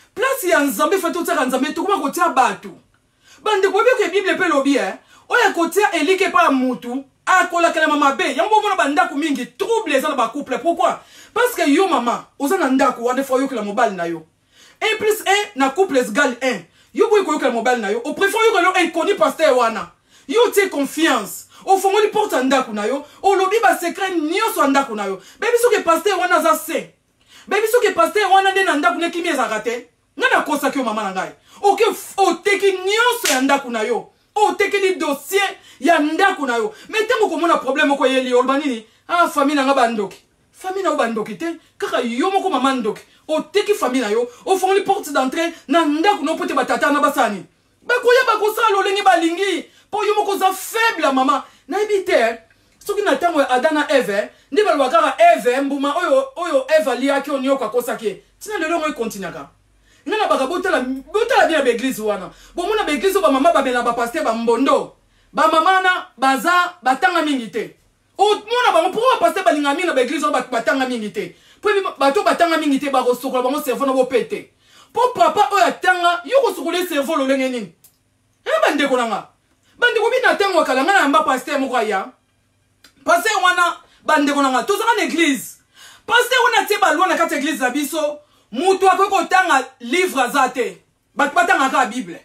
place ya nzambe fa totiaka nzambe tokoma kotia bato bandeko oyoka bible mpe lobi e oyo kotia elike epai ya mutu akolakelama mabe yango bomona bandako mingi trouble eza na bacouple. Pourquoi? Parce que yo mama oza na ndako wana fa oyokela mobali na yo un plus un na couple égale un. Yo boy koyokela mobali na yo o préfère yokela yo inconnue pasteur wana yo tie confiance au fond de porte ndako na yo o lobi ba secret nyonso ndako na yo bebi soki pasteur wana za se bebi soki pasteur wana nde na ndako nekimi ezaka te ngana kosa ki yo mama na ngai oke oteki nyonso ya ndako na yo oteki li dossier ya ndako na yo mais tango komona problème ko yeli oloba nini ah famille na nga bandoki famille na yo bandoki te kaka yo moko mama ndoki oteki famille na yo au fond de porte d'entrée na ndako no pote batata na basani bakoya bakosala lolenge balingi po yo moko za faible mama na ebite soki na tango Adana Eve ndi balwaka Eve mbuma oyo oyo Eve liaki onyoka kosaki tina lelo ngo continuaka ngana baka botala botala bien l'église wana bomona l'église ba mama ba bela ba pasteur ba mbondo ba mama na baza batanga mingi te o mona ba pour pasteur balinga mingi na l'église ba batanga mingi te po bato batanga mingi te ba kosokola bango cerveau na bo pete po papa oyo atanga yo kosokola cerveau lolenge nini e bande ko nanga bande ko bina tango kala ngana mba pasteur moko ya pasteur wana bande ko nanga to za na église pasteur wana tie ba lwa na kati église na biso mutu akoko tanga livre azate batu batanga ka bible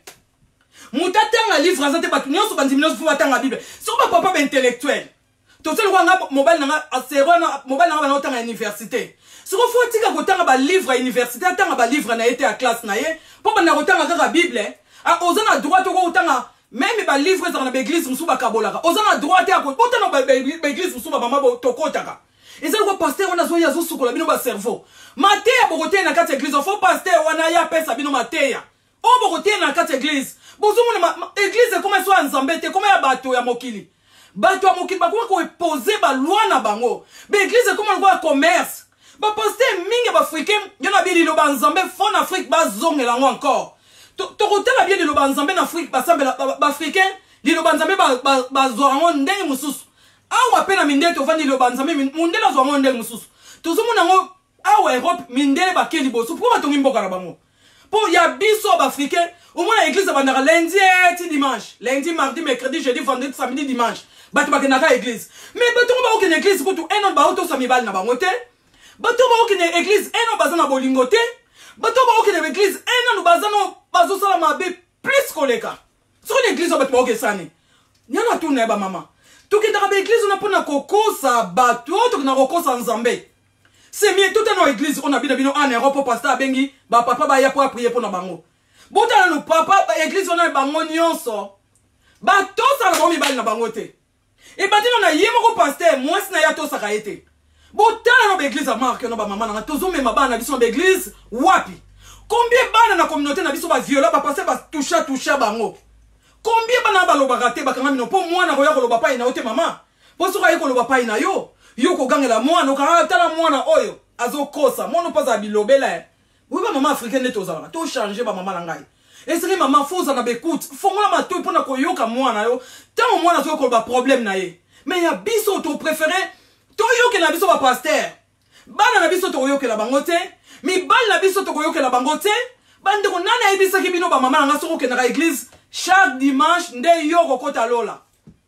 mutu tanga livre azate batu nyonso bandimi nyonso batanga bible so ba papa ba intellectuel to tselo kwa nga mobile nanga aserona mobile nanga ba tanga université so ko fo tika ko tanga ba livre à université tanga ba livre na été à classe na ye po ba na ko tanga ka bible a ozana droit to ko tanga même ba livre za na ba église musu ba kabolaka ozana droit ya ko botana ba église musu ba mama to kotaka et ça quoi pasteur on a zoya zo sukola bino ba cerveau matéya bokote na kati église fo pasteur wana ya pesa bino matéya o bokote na kati église bozomo na église comme so nzambe te comme ya bato ya mokili bato ya mokili ba ko poser ba loi na bango ba église comme le commerce ba pasteur mingi ba africain yona bi lo ba nzambe fon Afrique ba zongela ngo encore to to la bien lo ba nzambe na Afrique ba sambela ba africain li lo ba nzambe ba ba zo ngo ndenge mususu awa pena mindele to vandi lo banzambe mundele zo monde mususu tozomona ngo awa Europe mindele bakeli boso pour batongi mboka na bango pour ya biso ba africain au moins l'église bandaka lundi et dimanche lundi mardi mercredi jeudi vendredi samedi dimanche batu bakena ka église mais batu ba okene église pour tout un an ba auto samibal na bango te batu ba okene église un an bazana bolingo te batu ba okene église un an bazana bazo sala mabe plus koleka sur l'église batu ba okesani nyana tuna ba mama tuki ndaka ba église on a pona kokosa bato tuki na kokosa nzambe c'est mieux tout dans l'église on a bino bino en Europe pasteur bengi ba papa ba ya pour prier pour na bango botala no papa ba église on a bango nyonso ba to sa na bomi bali na bango te e ba dino na yemo ko pasteur moi na ya to sa ka ete botala no église a marque no ba mama na tozo mema bana biso ba église wapi combien bana na communauté na biso ba viola ba pasteur ba toucha toucha bango combien bana baloba raté bakanga mino po mwana ko ya ko loba pa ina ote mama po so ka yeko loba pa ina yo yo ko gangela mwana ka tala mwana oyo azokosa mono pas abilobela oui ba mama africaine ne tozala to changer ba mama langai et c'est maman foza na bekut fongola ma to pona ko yoka mwana yo tant mwana zo ko ba problème na ye mais ya biso to préféré to yoke na biso ba pasteur bana na biso to yoke la bangote mi bal na biso to yoke la bangote bande ko nana ebisa ki bino ba mama nga soko ke na église chaque dimanche nde yo kokota lola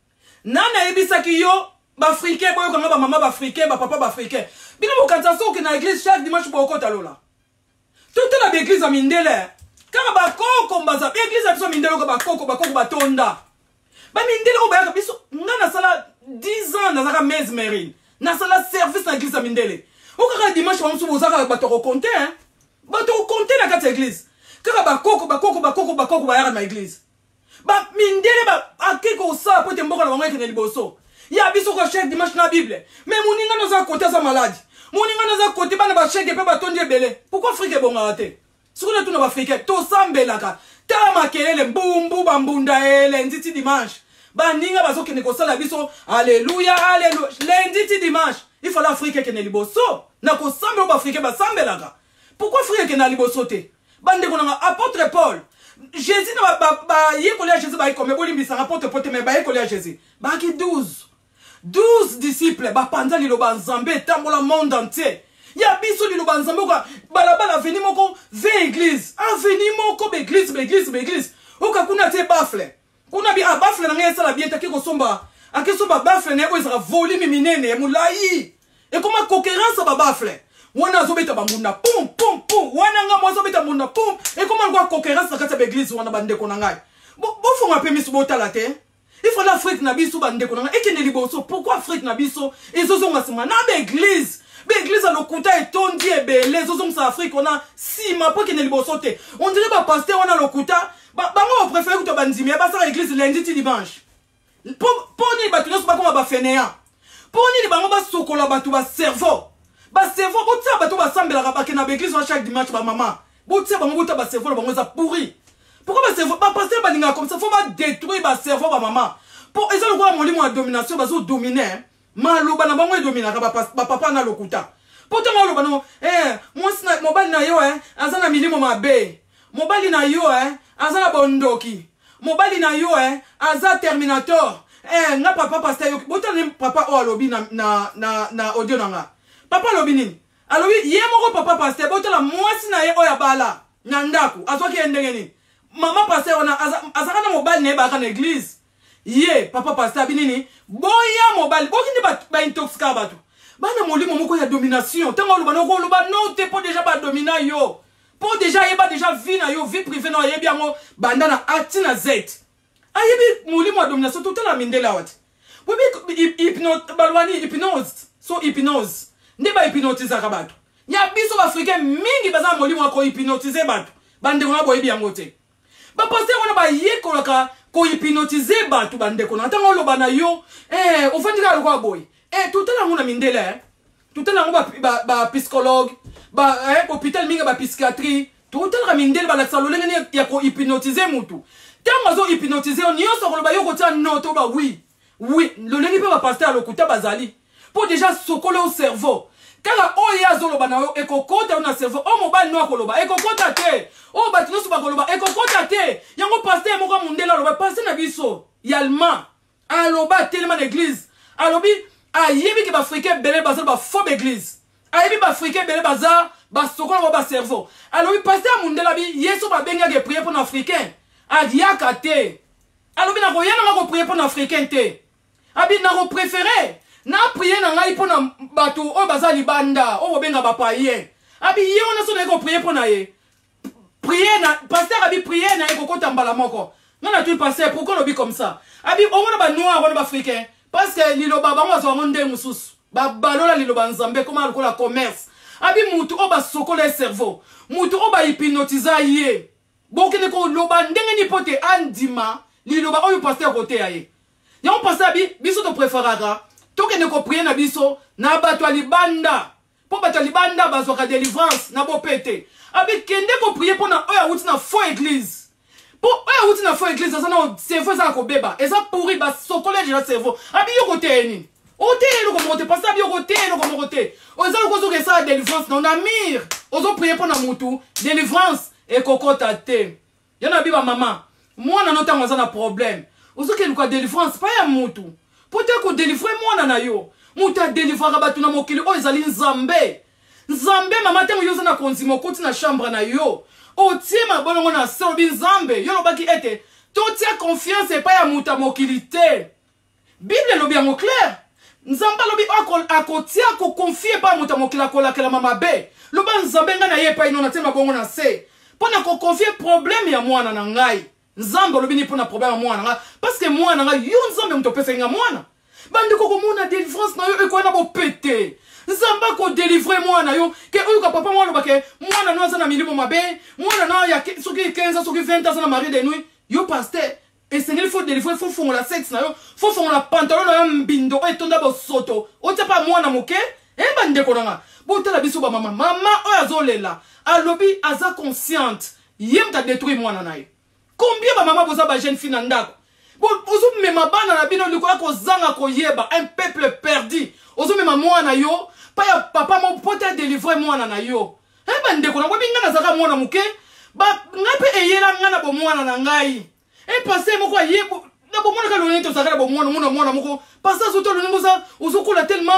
nana ebisa ki yo ba africain boyo kanga ba mama ba africain ba papa ba africain bino bokanta soko na église chaque dimanche bokota lola toute la église a mindele kaka ba koko mbaza église a biso mindele ko ba koko ba koko ba tonda ba mindele ko ba biso ngana sala dix ans na zaka mesmerine na sala service na église a mindele o kaka dimanche on subo zaka ba to ko compter hein ba to ko compter na kata église kaka ba koko ba koko ba koko ba koko ba yara na église ba mindele ba akiko sa pote mboka na bango ekene liboso ya biso ko chaque dimanche na bible mais moninga no za côté sa malade moninga no za côté bana ba cheke pe ba tondi ebele pourquoi afrique bonga raté sukuna tuna ba afrique to sambelaka ta makelele mbumbu bambunda ele nditi dimanche ba ninga bazo kene ko sala biso alléluia alléluia lundi ti dimanche il faut l'Afrique kene liboso na ko sambelo ba afrique ba sambelaka pourquoi afrique kene liboso te bande ko na apôtre Paul Jésus na ba ba yekoli Jésus ba comme bolimbisa apôtre Paul mais ba yekoli Jésus ba ki douze douze disciples ba panza lilo ba nzambe tambola monde entier ya biso lilo ba nzambe ko balabala avenue moko vingt église avenue moko l'église l'église l'église oka kuna te bafle kuna bi abafle na ngesa la bienta kiko somba akisomba bafle ne ko isaka volume minene mulai e kuma concurrence ba bafle wana azobeta bambunda pum pum pum wana nga mwazo beta bambunda pum e kuma ngwa concurrence na kati ya église wana bandeko na ngai bo fonga pe misu botala te il faut l'Afrique na biso bandeko na ngai e kende liboso pourquoi Afrique na biso ezozonga sima na église l'église à l'okuta et tondi et belé, les hommes Afrique, on a si ma pas qui n'est pas sauté. On dirait pas pasteur, on a l'okuta. Bah, bah, moi, on préfère que tu bandimi, bah, ça l'église lundi, dimanche. Pour, pour ni batu, non, c'est pas comme un fainéant. Pour ni les bango, bah, sokola, bah, tu vas cerveau. Bah, cerveau, bah, tu vas, bah, sambe la rabake na l'église, chaque dimanche, bah, maman. Bah, tu vas, bah, bah, cerveau, bah, ça pourri. Pourquoi, bah, cerveau, bah, pasteur, bah, ninga, comme ça, faut pas détruire, bah, cerveau, bah, maman. Pour, ils ont le droit à mon lit, moi, domination, bah, so dominer. Maloba na bango domina ka ba papa na lokuta poto maloba no eh moi sna mobile na yo eh azana milimo mabe mobile na yo eh azana bondoki mobile na yo eh aza terminator eh nga papa pasteur yo boto ni papa o alobi na na na, na audio nanga papa alobi nini alobi ye moko papa pasteur boto la moi sna ye o ya bala na ndaku azoki endenge nini mama pasteur ona azaka na mobile na ba ka na église ye papa pasteur binini boya mobile bokini ba ba intoxika batu bana molimo moko ya domination tango lo bana ko lo ba non te po déjà ba domina yo po déjà yeba déjà vie na yo vie privée na yebi yango banda na ati na z ayebi molimo ya domination tout la mindela wat bobi hypnose balwani hypnose so hypnose ndi ba hypnotiser ka batu ya biso africain mingi baza molimo ko hypnotiser batu bande ko boyebi yango te ba pasteur wana ba yekolaka ko hypnotiser batu bandeko na tango lo bana yo eh ofandika lo kwa boy eh tout la ngona mindela eh tout la ngona ba ba psychologue ba eh hôpital minga ba psychiatrie tout la mindela ba la salole ngene ya ko hypnotiser mutu tango zo hypnotiser on yo so ko ba yo ko tia noto ba oui oui lo lengi pe ba pasteur lo kuta bazali pour déjà sokolo au cerveau kala oya zo lo bana yo ekokota na cerveau o mobile no akoloba ekokota te o batino so bakoloba ekokota te yango pasteur moko mundela lo ba pasteur na biso yalma aloba tellement l'église alobi ayebi ke ba africain belé bazal ba faux église ayebi ba africain belé bazar ba sokola ba cerveau alobi pasteur mundela bi yeso ba benga ke prier pour africain adiaka te alobi na ko yana ko prier pour africain te abi na ko préférer na prier na ngai pona batu o bazali banda o benga ba païen abi ye on so na ko prier pona ye prier na pasteur abi prier na ko kota mbala moko na tu pasteur pourquoi lobi comme ça abi o ngona ba noir on ba africain parce que lilo baba ngo zo ngonde mususu ba balola lilo banzambe comment alko la commerce abi mutu o ba sokola cerveau mutu o ba hypnotiser ye bokene ko loba ndenge ni pote andima lilo ba o pasteur côté aye ya on pasteur abi biso to préférera toke ne ko prier na biso na bato libanda po bato libanda bazoka délivrance na bo pété abi kende ko prier pona oya wuti na faux église po oya wuti na faux église ça na cerveau ça ko beba et ça pourri ba sokola déjà cerveau abi yo côté ni o té lo ko monter parce abi yo côté lo ko monter o za ko zo ke ça délivrance na na mir o zo prier pona mutu délivrance et kokota te yana biba mama mwana no tango za na problème o zo ke lo ko délivrance pas ya mutu peut-être que délivrer moi na yo muta délivrer batu na mokili o ezali nzambe nzambe mama tango yo na konzimo koti na chambre na yo o tie mabolongo na so bi nzambe yo lobaki ete to tia confiance et pas ya muta mokili te bible lobi en clair nzambe lobi akol akotia ko confier pas muta mokili akola kala mama be loba nzambe nga na ye pa ino na tie mabongo na se pona ko confier problème ya mwana na ngai nzambe lobi ni pona problème mwana nga parce que mwana nga yo nzambe mtopesa nga mwana bandi ko komona délivrance na yo e ko na bo pété nzambe ko délivrer mwana yo ke oyo ka papa mwana bake mwana no azana milimo mabe mwana na ya soki quinze soki vingt ans na mari de nuit yo pasteur et c'est il faut délivrer faut fongola la sexe na yo faut fongola pantalon na mbindo e tonda bo soto o te pa mwana moke e bande ko nga bo tala biso ba mama mama oyo azolela alobi aza consciente yem ta détruire mwana na yo. Combien de maman vous avez jeune fille nandako? Vous me mabana na bino likola ko zanga ko yeba un peuple perdu. Ozo me mama na yo, pa ya papa mo pote délivrer mwana na yo. Eh ben ndeko na bobi ngana zaka mwana muke, ba ngape eyela ngana bo mwana na ngai. E passé moko yebo na bo mwana ka loni to zaka bo mwana mwana mwana moko. Passa soto loni moza ozo kola tellement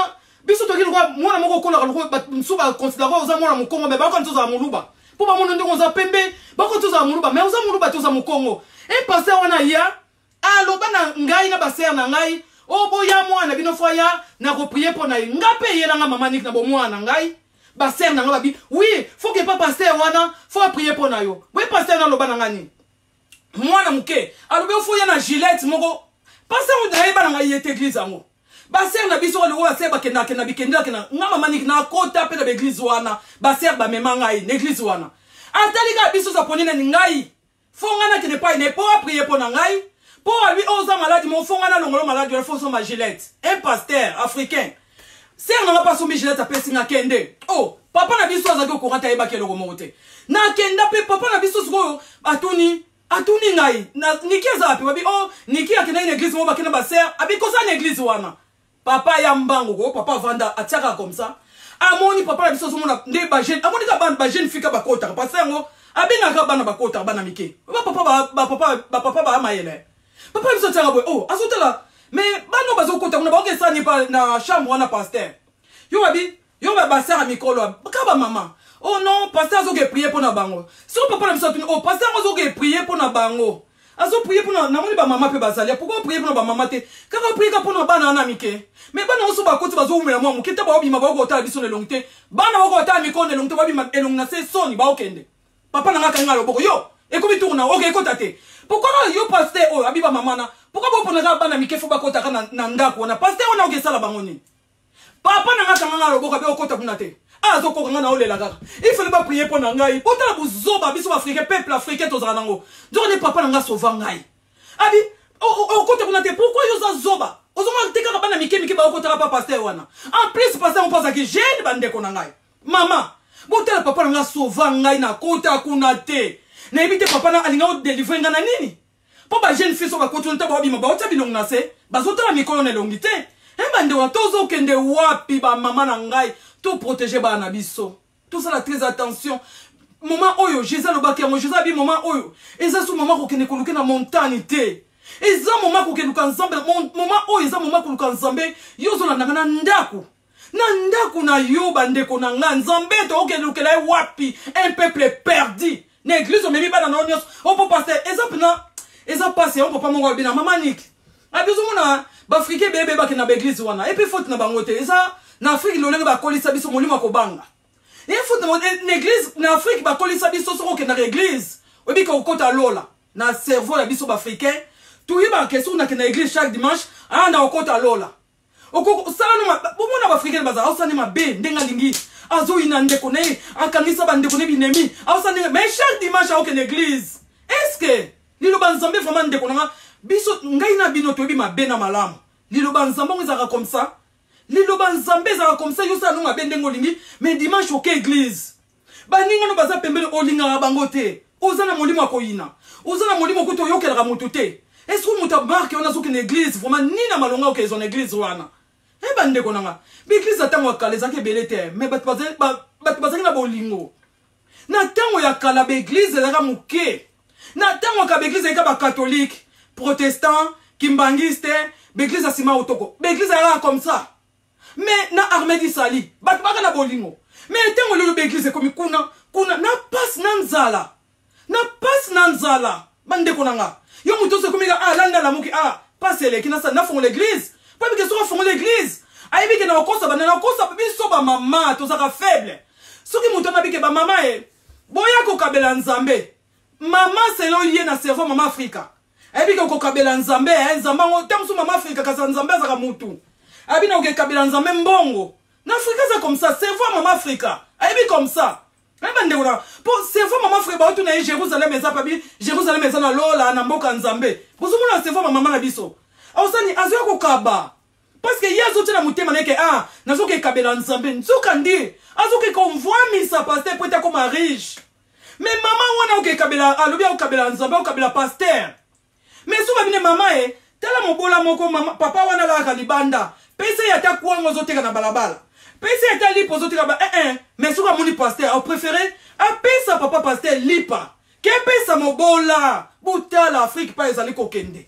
biso to kilwa mwana moko kola ko msuba considérer oza mwana mukongo mais bako ntoza muluba po ba mona ndongo za pembe bako toza muluba mais oza muluba toza mukongo e pasteur wana ya aloba na ngai na baser na ngai o boya mwana bino foya na ko prier pour na ngape yela nga mama nik na bo mwana ngai baser na nga babi oui faut que pas pasteur wana faut prier pour na yo oui pasteur na loba na ngani mwana muke alobe foya na Gillette moko pasteur na yeba na ngai yete église ango baser na biso le wa seba kenda kenda bikenda kenda nga mama nik na kota pe na église wana baser ba mema ngai na église wana atalika biso za ponina ngai fonga na kene pa ne po prier pour na ngai pour lui oza malade mon fonga na longolo malade il faut son ma Gillette un pasteur africain ser na pas son Gillette a pesi na kende oh papa na biso azaki ko rata yeba kelo mote na kenda pe papa na biso siko atuni atuni ngai na nikiza pe babi oh nikia kena une église mo bakena ba ser abi ko sa na église wana papa ya mbango ko papa vanda atiaka comme ça amoni papa na biso so mona nde ba jeune amoni ka ban ba jeune fika bakota parce ngo abinga ka bana bakota bana mike ba papa ba papa ba papa ba mayele papa biso tanga boy oh azotela mais bano bazokota kuna ba okesa ni pa na chambre wana pasteur yo babi yo ba basser a mikolo ka ba mama oh non pasteur azoke prier pour na bango so papa na biso oh pasteur azoke prier pour na bango azo prier pour na namoni ba mama pe bazalia pourquoi prier pour na ba mama te kaka prier ka pour na bana na mike mais bana oso ba koti bazo umela mwa mukita ba obima ba okota biso ne longte bana ba okota mikolo ne longte ba bima elongna se soni ba okende papa na ngaka ngalo boko yo ekomi tourna ok ekota te pourquoi yo pasteur oh abiba mama na pourquoi ba pona ka bana mike fo ba kota kana na ndako na pasteur ona okesala bango ni papa na ngaka ngalo boko be okota kuna te azo ko ngana olela kaka il fallait pas prier pour na ngai potala buzoba biso africain peuple africain tozala nango donc ne papa na nga sauva ngai abi o okota kuna te pourquoi yo za zoba ozoma te kaka bana mike mike ba okota pa pasteur wana en plus pasteur on pense que jeune bande ko na ngai mama botala papa na nga sauva ngai na kota kuna te na ebite papa na alinga o délivrer ngana nini po ba jeune fille so ba kota nta ba bima ba ota bilong na se ba zotala mikolo na longité e bande wa tozo kende wapi ba mama na ngai tout protéger ba na biso tout ça la très attention moment oyo Jésus lo ba ke mo Jésus bi moment oyo eza su mama ko kende ko luka na montagne te eza mama ko kende ko nzambe moment oyo eza mama ko luka nzambe yo zo na ngana ndaku na ndaku na yo bande ko na nga nzambe to o kende lukela wapi un peuple perdu na église memi ba na nonyos o po passer exemple na eza passer on papa mongo bina mama nik abizo mona ba africain bebe ba ke na église wana et puis faute na bango te eza na Afrique lolenge ba kolisa biso molimo ko banga et faut demander l'église na Afrique ba kolisa biso soko ke na église obi ko kota lola na cerveau ya biso ba africain tout yiba question na ke na église chaque dimanche ah na kota lola oko sala no bo mona ba africain baza osani mabe ndenga lingi azo ina ndeko ne akanisa ba ndeko ne binemi osani mais chaque dimanche au ke na église est-ce que lilo banzambe vraiment ndeko na biso ngai na bino to bi mabe na malamu lilo banzambe ngizaka comme ça liloba nzambe za comme ça yo sa nunga bende ngolingi mais dimanche au église baninga no baza pembele olinga bango te ozana molimo akoyina ozana molimo ko to yokela mutu te est-ce que muta marque on a soki na église vraiment ni na malonga o ke zone église wana e bande ko nanga bi église atango akale za ke belete mais bat baza bat baza na bolingo na tango ya kala be église la muke na tango ka be église ka ba catholique protestant kimbangiste be église asima otoko be église ala comme ça mais na armée d'Isali bat baka na bolingo mais tango le église comme kuna kuna na passe nanzala na passe nanzala bande konanga yo muto se komiga ah landa la muki ah passe le kina sa na fond l'église pas bi que so fond l'église ai bi que na kosa bana na kosa bi so ba mama to saka faible soki muto na bi que ba mama e boya ko kabela nzambe mama selon lié na cerveau mama Afrika ai bi que ko kabela nzambe eh nzamba ngo tamsu mama Afrika kasa nzambe za mutu abina oke kabila nzambe mbongo na Afrika c'est comme ça c'est vrai maman Afrika aibi comme ça eba ndekona pour c'est vrai maman Afrika ba tu na Jérusalem eza pabi Jérusalem eza na lola na mboka nzambe bozomona c'est vrai maman na biso ausani azo ko kaba parce que yazo tena mutema neke ah nazo ke kabila nzambe nzuka ndi azo ke convoi misa pasteur pour être comme riche mais maman wana oke kabila alobi o kabila nzambe o kabila pasteur mais so babine mama e tala mobola moko mama papa wana la kalibanda pese yata kuango zoteka na balabala pese yata lipo zoteka ba eh eh mais suka muni pasteur au préféré a pesa papa pasteur lipa ke pesa mobola butala Afrique pa ezali kokende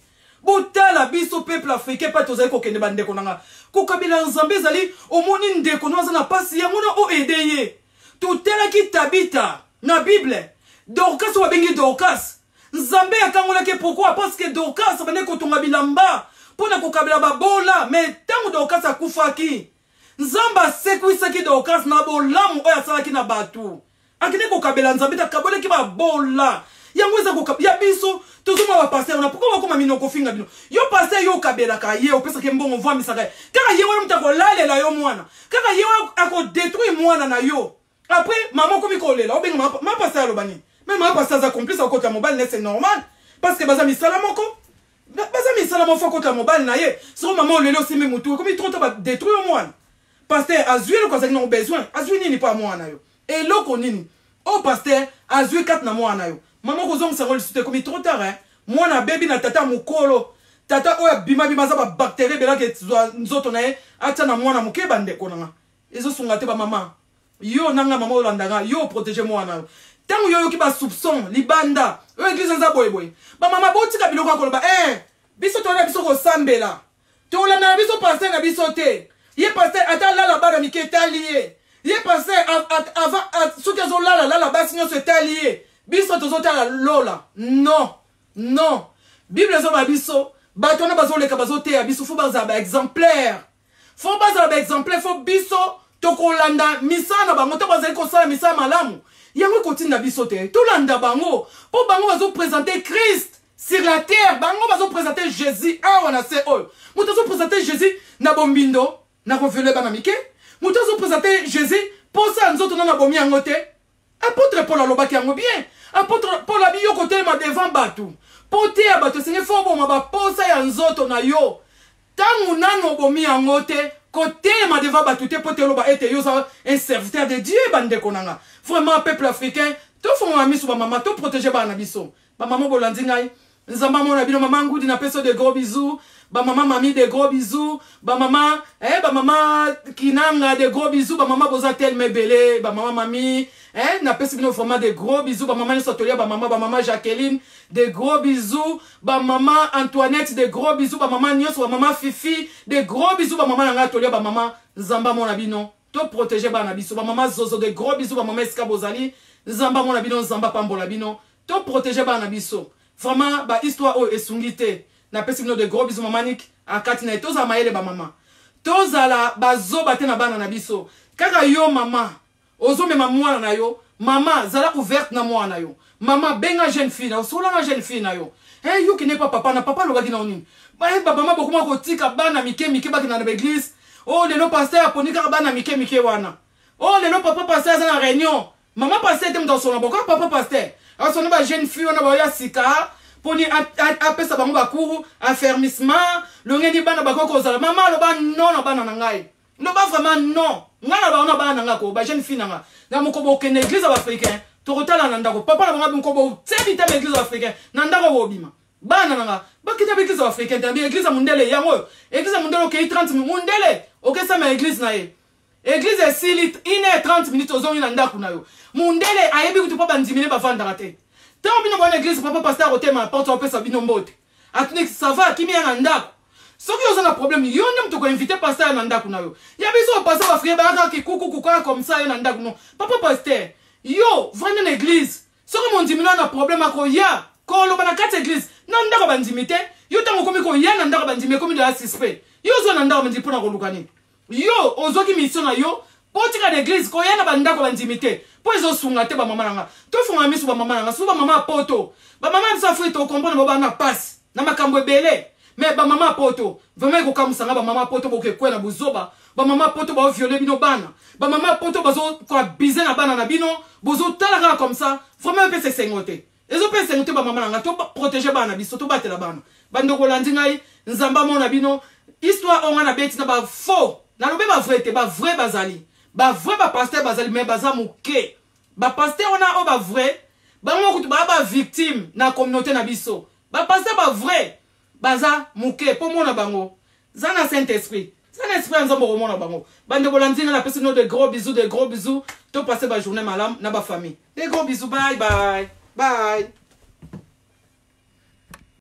botala biso peuple africain pa tozali kokende bandeko nanga kokabela nzambe ezali omoni ndeko no aza na pasi yango na oede ye totelaki Tabita na Bible Dorcas wabengi Dorcas nzambe akangolaki pourquoi parce que Dorcas bande kotonga bilamba pona kokabela babola mais tango Dorcas akufaki nzamba asekwisaki Dorcas na bolamu oyo asalaki na batu akende kokabela nzambe takabolaki babola yango eza kokabela biso tozoma ba pasteur na pourquoi bakoma minoko finga bino yo pasteur yo kabela ka ye opesa ke mbongo vwa misaka kaka ye wana mutako lalela yo mwana kaka ye ako détruire mwana na yo après maman komi kolela obenga ma, ma pasteur lobani même ma pasteur za complice au côté mobile c'est normal parce que baza misala moko baza misala moko côté mobile na ye so maman olelo simi mutu komi trop ba détruire mwana pasteur azui le kozaki na besoin azui nini pa mwana yo et loko nini o pasteur azui kat na mwana yo maman kozong sa rôle c'était comme trop tard hein mwana baby na tata mukolo tata oya bima bima za ba bactéries bela ke nzoto na ye acha na mwana muke bande konanga ezo sunga te ba maman yo nanga maman olandanga yo protéger mwana yo tango yo yo ki ba soupçon libanda yo église za boy boy ba maman botika biloko akoloba eh biso to na biso ko sambela to la na biso passer na biso te ye passer ata la la bana mike talié ye passer avant soki zo la la la basi nyo se talié biso tozotala lola non non Bible zo ba biso bato na bazoleka bazoteya biso fo baza ba exemplaire fo baza ba exemplaire fo biso tokolanda misana bango to bazali kosala misana malamu yango kotinda biso te tolanda bango po bango bazo présenter Christ sur la terre bango bazo présenter Jésus awa na se oyo moto bazo présenter Jésus na bombindo na kovele bana mike moto bazo présenter Jésus posa nzoto na bomi yango te apôtre Paul alobaki yango bien apôtre Paul abi yo côté ma devant batou pote ya bato senge fo boma ba posa ya nzoto na yo tangu nano bomi yango te côté ma devant batou te pote loba ete yo ça un serviteur de Dieu bande konanga vraiment peuple africain to fo ma miso ba maman to protéger ba na biso ba maman bolandi ngai nzamba mona bino maman ngudi na peso de gros bisous ba maman mami de gros bisous ba maman eh ba maman kinanga de gros bisous ba maman boza tellement belé ba maman mami eh na peso bino vraiment de gros bisous ba maman Sotolia ba maman ba maman Jacqueline de gros bisous ba maman Antoinette de gros bisous ba maman Nyos ba maman Fifi de gros bisous ba maman nga Tolia ba maman nzamba mona bino to protéger ba na biso ba maman Zozo de gros bisous ba maman Eska Bozali nzamba mona bino nzamba pambola bino to protéger ba na biso vraiment ba histoire o esungite na pesi bino de gros bisous mamanik akati na toza maele ba mama toza la bazo bate na bana na biso kaka yo mama ozo mema mwana na yo mama zala ouverte na mwana yo mama benga jeune fille na sola na jeune fille na yo hey yo qui n'est pas papa na papa lobaki na nini ba ba mama bokuma ko tika bana mike mike baki na l'église oh le no pasteur ponika bana mike mike wana oh le no papa pasteur za na réunion maman pasteur dem dans son boka papa pasteur asona ba jeune fille na ba ya sika poni apesa bango bakuru affermissement le ngeni bana bakoko zala mama lo ba non na bana ngai lo ba vraiment non ngana ba na bana ngako ba jeune fille nga na mokobo kene église africain to rotala na ndako papa na bango mokobo tsebi ta église africain na ndako bobima bana nga bakita église africain ta église mundele yango église mundele ke trente minutes mundele okesa ma église na ye église est six litres une heure trente minutes ozongi na ndako na yo mundele ayebi kutu papa ndimine ba vanda rate tant bino bonne église papa pasteur otema porte au pesa bino mbote atnik ça va kimi ya ndako soki oza na problème yo ndem to ko inviter pasteur na ndako na yo ya biso pasteur ba frère ba ki kuku kuka comme ça yo na ndako no papa pasteur yo vendre na église soki mon ndimino na problème ako ya ko lo bana kati église na ndako bandimite yo tango komi ko ya na ndako bandimite komi de la suspect yo zo na ndako bandi pona ko lukani yo ozoki mission na yo potika l'église ko ya na bandako bandimite po ezo sunga te ba mama nanga to funga misu ba mama nanga su ba mama poto ba mama bisa frito comprendre ba na passe na makambo ebele mais ba mama poto vraiment ko kamusanga ba mama poto boke kwena buzoba ba mama poto ba violer bino bana ba mama poto bazo ko bize na bana na bino bozo talaka comme ça vraiment pe se sengote ezo pe sengote ba mama nanga to protéger bana biso to batela bana bando ko landi ngai nzamba mona bino histoire on a beti na ba faux na lobe ba vrai te ba vrai bazali ba vrai ba pasteur bazali mais baza muke ba pasteur on a o ba vrai ba mo kutu ba ba victime na communauté na biso ba pasteur ba vrai baza muke po mona bango zana saint esprit zana esprit nzambo ko mona bango bande bolandinga na pesi no de gros bisous de gros bisous to passer ba journée malam na ba famille de gros bisous bye bye bye